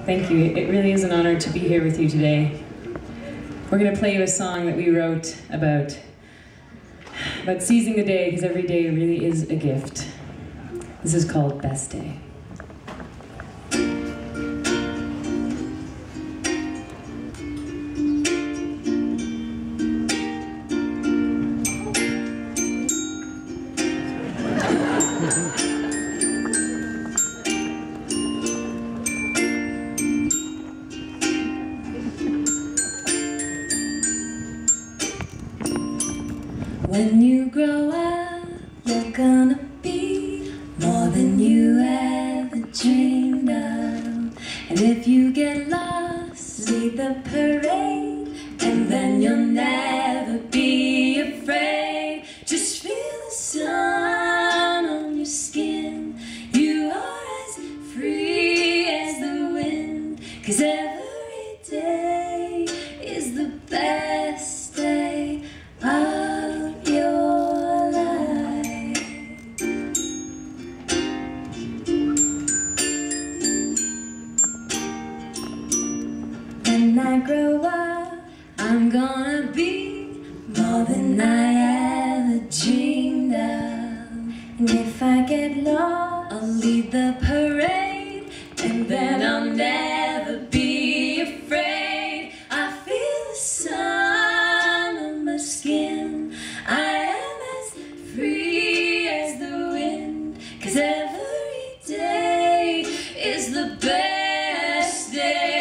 Thank you. It really is an honor to be here with you today. We're going to play you a song that we wrote about seizing the day, because every day really is a gift. This is called Best Day. When you grow up, you're gonna be more than you ever dreamed of. And if you get lost, lead the parade, and then you'll never be afraid. Just feel the sun on your skin. You are as free as the wind, 'cause every day is the best day of your life. When I grow up, I'm gonna be more than I ever dreamed of. And if I get lost, I'll lead the parade, and then I'll never be afraid. I feel the sun on my skin. I am as free as the wind, 'cause every day is the best day